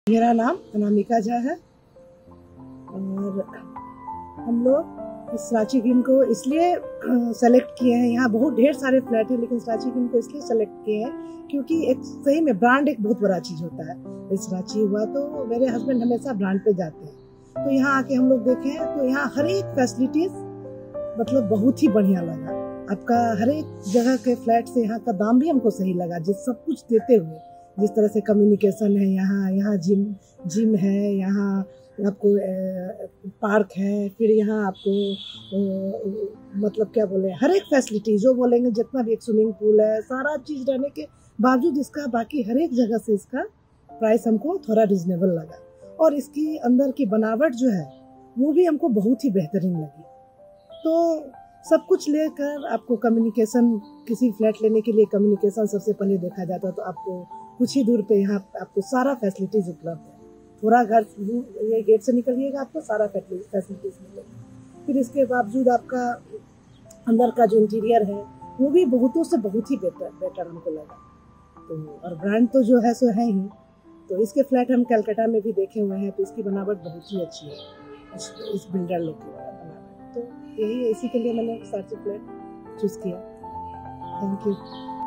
मेरा नाम अनामिका झा है और हम लोग इस सांची ग्रीन को इसलिए सेलेक्ट किए हैं। यहाँ बहुत ढेर सारे फ्लैट हैं, लेकिन सांची ग्रीन को इसलिए सेलेक्ट किए हैं क्योंकि एक सही में ब्रांड एक बहुत बड़ा चीज होता है। इस सांची हुआ तो मेरे हस्बैंड हमेशा ब्रांड पे जाते हैं, तो यहाँ आके हम लोग देखे हैं तो यहाँ हर एक फैसिलिटीज मतलब बहुत ही बढ़िया लगा। आपका हर एक जगह के फ्लैट से यहाँ का दाम भी हमको सही लगा, जिस सब कुछ देते हुए जिस तरह से कम्युनिकेशन है, यहाँ जिम है, यहाँ आपको पार्क है, फिर यहाँ आपको मतलब क्या बोले हर एक फैसिलिटी जो बोलेंगे, जितना भी एक स्विमिंग पूल है, सारा चीज़ रहने के बावजूद इसका बाकी हर एक जगह से इसका प्राइस हमको थोड़ा रिजनेबल लगा। और इसकी अंदर की बनावट जो है वो भी हमको बहुत ही बेहतरीन लगी। तो सब कुछ लेकर आपको कम्युनिकेशन, किसी फ्लैट लेने के लिए कम्युनिकेशन सबसे पहले देखा जाता है, तो आपको कुछ ही दूर पे यहाँ आपको सारा फैसिलिटीज उपलब्ध है। थोड़ा घर ये गेट से निकलिएगा आपको सारा फैसिलिटीज मिलेगा। फिर इसके बावजूद आपका अंदर का जो इंटीरियर है वो भी बहुतों से बहुत ही बेटर हमको लगा। तो और ब्रांड तो जो है सो है ही। तो इसके फ्लैट हम कलकत्ता में भी देखे हुए हैं, तो इसकी बनावट बहुत ही अच्छी है इस बिल्डर लोग की बनावट। तो यही इसी के लिए मैंने सांची फ्लैट चूज किया। Thank you.